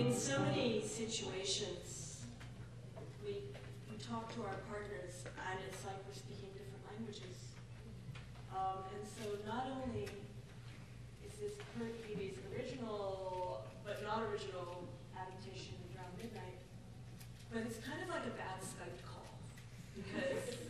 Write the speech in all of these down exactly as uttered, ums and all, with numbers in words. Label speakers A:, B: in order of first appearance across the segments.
A: in so many situations, we, we talk to our partners, and it's like we're speaking different languages. Um, and so not only is this Curt Heavey's original, but not original, adaptation of Around Midnight, but it's kind of like a bad Skype call, because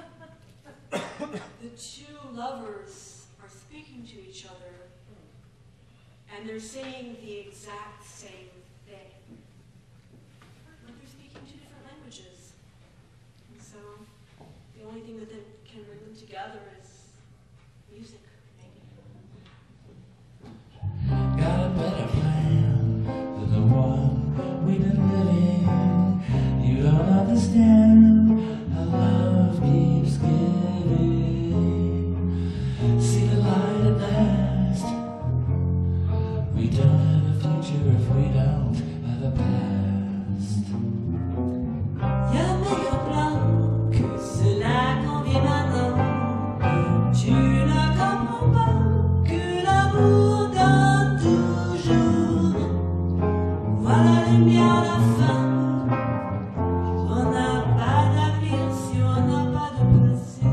A: the two lovers are speaking to each other, and they're saying the exact same thing, but they're speaking two different languages. And so the only thing that they can bring them together is music, maybe.
B: Got a better plan than the one we've been living. You don't understand how love keeps giving. See the light at last. We don't have a future if we don't have a past.
C: Y'a meilleur plan que cela qu'on vit maintenant. Tu ne comprends pas que l'amour donne toujours. Voilà la lumière à la fin. On n'a pas d'avenir si on n'a pas de passé.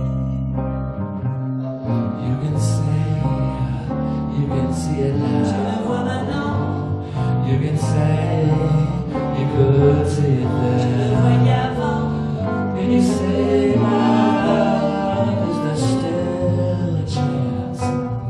B: You can say, you can see it now.
C: Je le vois maintenant.
B: You can say, you could see it
C: Je le
B: there.
C: voyais avant.
B: And you say, my love, is there still a chance?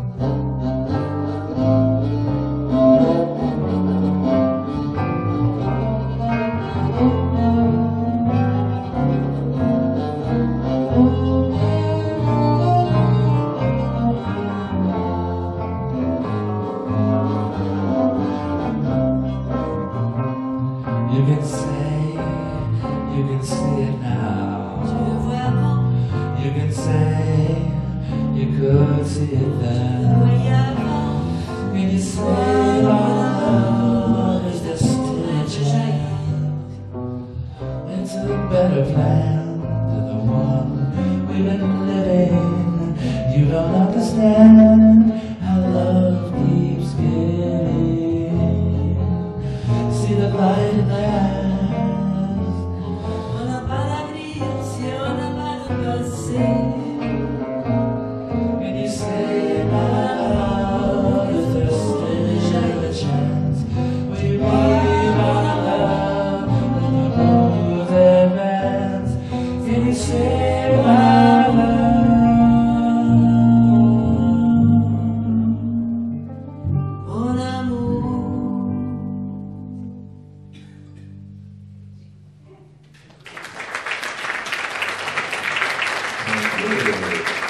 B: You can say, you can see it now.
C: Je le vois avant.
B: You can say, you could see it
C: Je le
B: then.
C: voyais avant.
B: And you say, my love, is there still a chance? It's a better plan than the one we've been living. You don't understand how love keeps giving. See the light at last.
C: On n'a pas d'avenir si on n'a pas de passé.
B: And you say, my love, is there still a chance? Will you be my love when you move their bands? And you say, my love,
C: Mon amour.
B: Thank you.